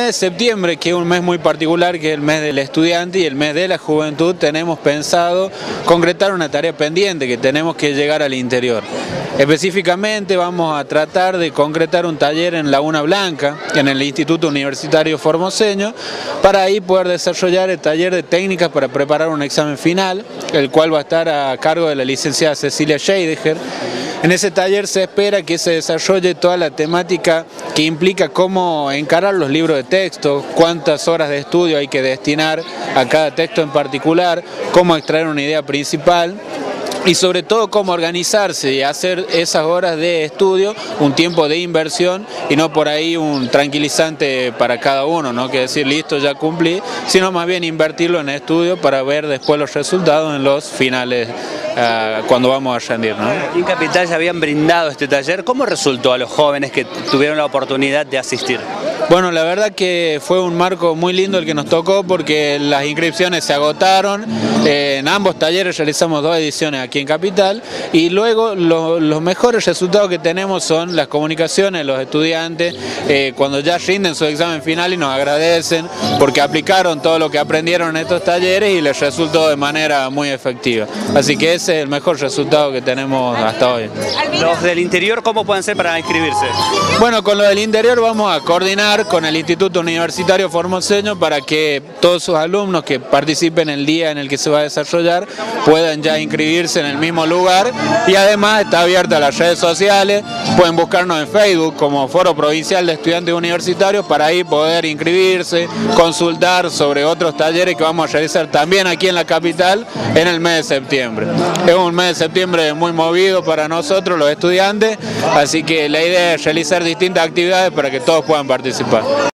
De septiembre, que es un mes muy particular, que es el mes del estudiante y el mes de la juventud, tenemos pensado concretar una tarea pendiente que tenemos que llegar al interior. Específicamente vamos a tratar de concretar un taller en Laguna Blanca, en el Instituto Universitario Formoseño, para ahí poder desarrollar el taller de técnicas para preparar un examen final, el cual va a estar a cargo de la licenciada Cecilia Scheidegger. En ese taller se espera que se desarrolle toda la temática que implica cómo encarar los libros de texto, cuántas horas de estudio hay que destinar a cada texto en particular, cómo extraer una idea principal y sobre todo cómo organizarse y hacer esas horas de estudio un tiempo de inversión y no por ahí un tranquilizante para cada uno, no que decir listo ya cumplí, sino más bien invertirlo en estudio para ver después los resultados en los finales cuando vamos a rendir, ¿no? Aquí en Capital ya habían brindado este taller. ¿Cómo resultó a los jóvenes que tuvieron la oportunidad de asistir? Bueno, la verdad que fue un marco muy lindo el que nos tocó porque las inscripciones se agotaron. En ambos talleres realizamos 2 ediciones aquí en Capital y luego los mejores resultados que tenemos son las comunicaciones, los estudiantes cuando ya rinden su examen final y nos agradecen porque aplicaron todo lo que aprendieron en estos talleres y les resultó de manera muy efectiva. Así que ese es el mejor resultado que tenemos hasta hoy. ¿Los del interior cómo pueden ser para inscribirse? Bueno, con lo del interior vamos a coordinar con el Instituto Universitario Formoseño para que todos sus alumnos que participen el día en el que se va a desarrollar puedan ya inscribirse en el mismo lugar y además está abierta a las redes sociales, pueden buscarnos en Facebook como Foro Provincial de Estudiantes Universitarios para ahí poder inscribirse, consultar sobre otros talleres que vamos a realizar también aquí en la capital en el mes de septiembre. Es un mes de septiembre muy movido para nosotros los estudiantes, así que la idea es realizar distintas actividades para que todos puedan participar.